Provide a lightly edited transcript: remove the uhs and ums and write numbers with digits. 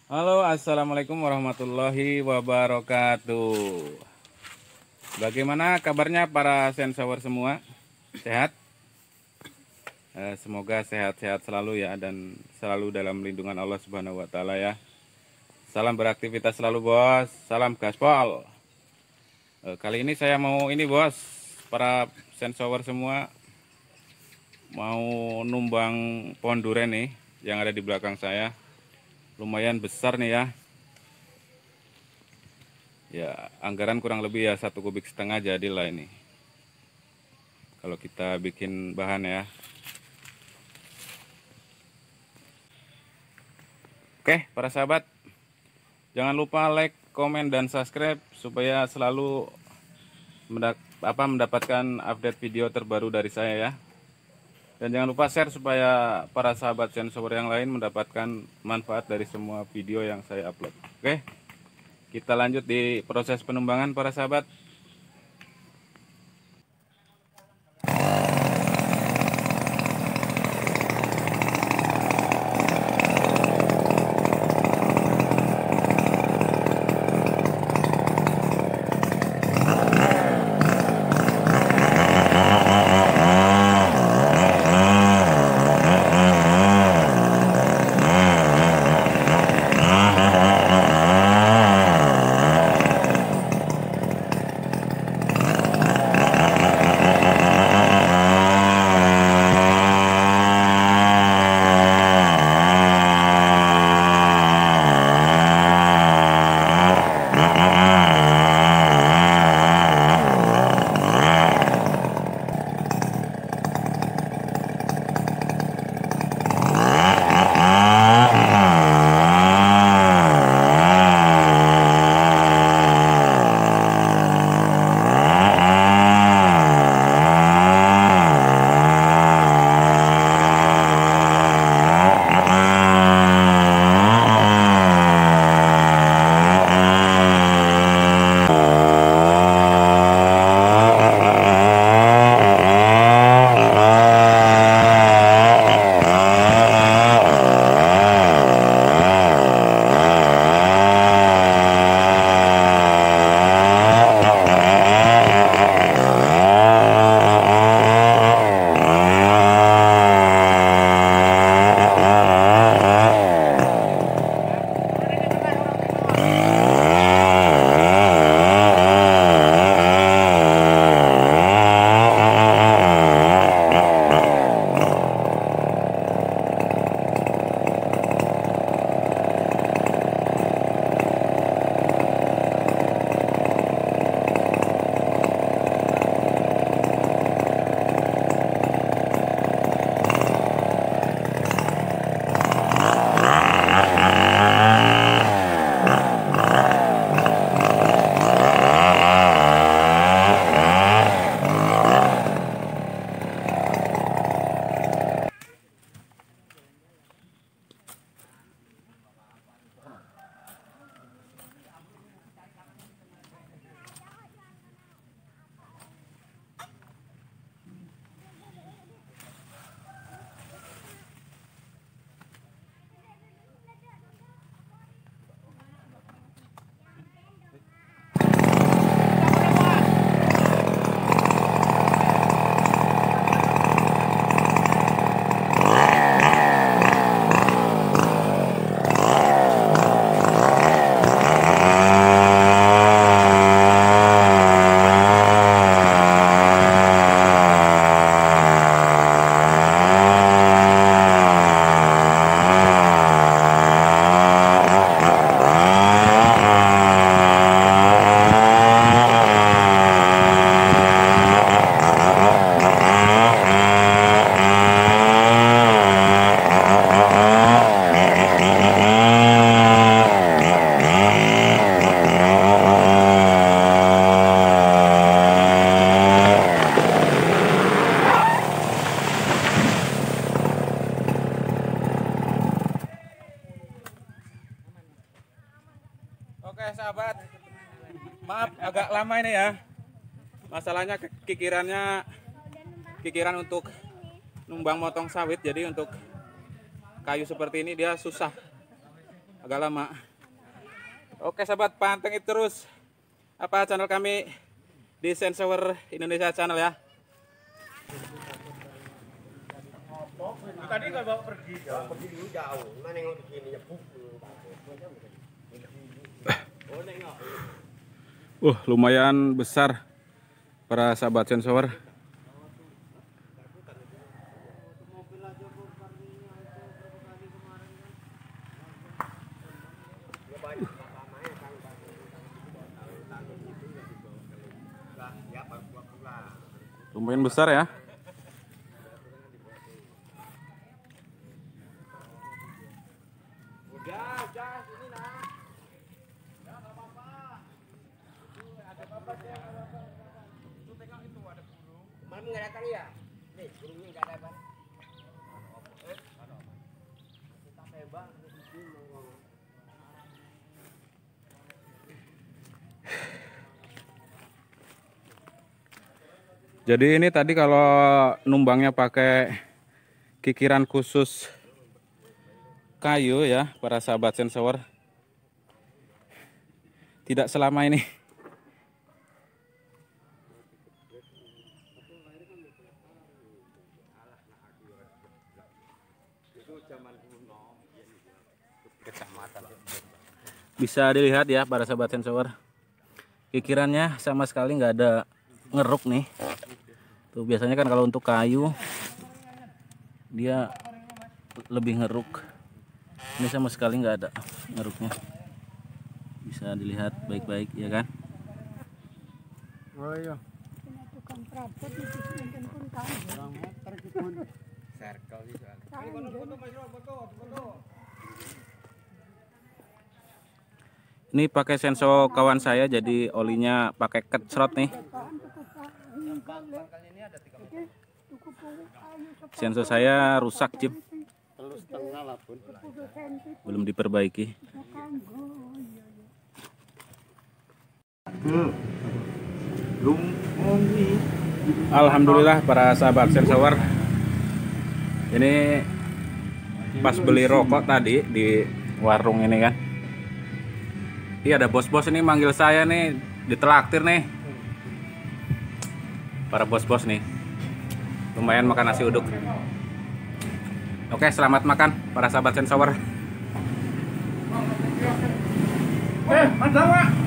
Halo, assalamualaikum warahmatullahi wabarakatuh. Bagaimana kabarnya para sensower semua? Sehat? Semoga sehat-sehat selalu ya, dan selalu dalam lindungan Allah Subhanahu wa Ta'ala ya. Salam beraktivitas selalu, bos. Salam gaspol. Kali ini saya mau ini, bos, para sensower semua mau numbang pohon duren nih yang ada di belakang saya. Lumayan besar nih ya. Ya, anggaran kurang lebih ya 1,5 kubik jadilah ini. Kalau kita bikin bahan ya. Oke, para sahabat, jangan lupa like, komen, dan subscribe supaya selalu mendapatkan update video terbaru dari saya ya. Dan jangan lupa share supaya para sahabat sensor yang lain mendapatkan manfaat dari semua video yang saya upload. Oke, kita lanjut di proses penumbangan para sahabat. Oke sahabat, maaf agak lama ini ya. Masalahnya kikiran untuk numbang motong sawit. Jadi untuk kayu seperti ini dia susah agak lama. Oke sahabat, pantengin terus apa channel kami di Sensor Indonesia Channel ya. Tadi nggak bawa pergi jauh. Mana yang begini nyebuk. Lumayan besar para sahabat sensor. Lumayan besar ya. Udah, sini nah. Ya, nggak apa-apa. Ada apa-apa dia. Lu tengok itu ada burung. Malam nggak datang ya? Nih, burungnya nggak ada, Bang. Ada. Kita tebang di sini. Jadi ini tadi kalau numbangnya pakai kikiran khusus kayu ya, para sahabat sensor, tidak selama ini. Bisa dilihat ya para sahabat sensor, kikirannya sama sekali nggak ada ngeruk nih. Tuh biasanya kan kalau untuk kayu dia lebih ngeruk. Ini sama sekali nggak ada ngeruknya. Bisa dilihat baik-baik ya kan. Oh iya. Ini pakai sensor kawan saya, jadi olinya pakai kecrot nih. Sensor saya rusak, Jim. Belum diperbaiki. Alhamdulillah para sahabat sensor. Ini pas beli rokok tadi di warung ini kan. Iya, ada bos-bos ini manggil saya nih, ditraktir nih. Para bos-bos nih. Lumayan makan nasi uduk. Oke, selamat makan para sahabat sensor. Mantap, Pak.